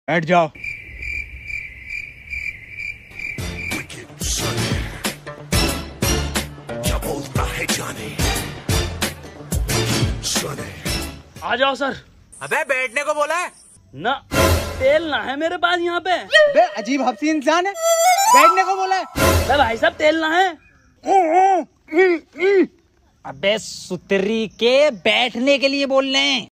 बैठ जाओ। क्या बोलता है जाने? आ जाओ सर। अबे बैठने को बोला है ना, तेल ना है मेरे पास यहाँ पे। बे अजीब हफ्सी इंसान है, बैठने को बोला है। अबे भाई साहब तेल ना है। अबे सुतरी के बैठने के लिए बोल रहे हैं।